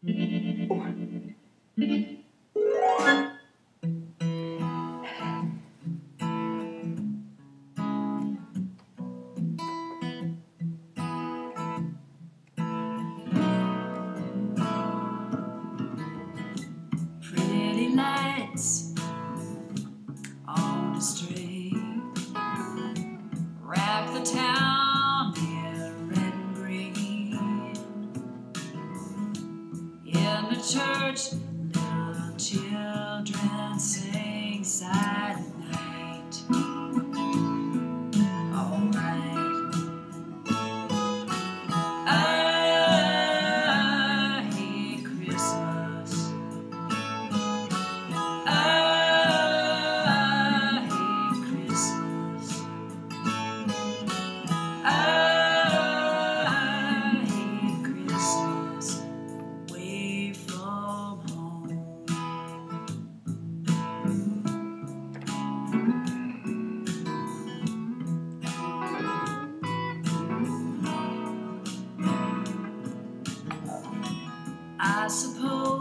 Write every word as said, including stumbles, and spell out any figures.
Pretty lights on the street wrap the town in red and green. In the church, little children sing Silent Night. All right. I hate Christmas. I hate Christmas. I hate Christmas away from home. I suppose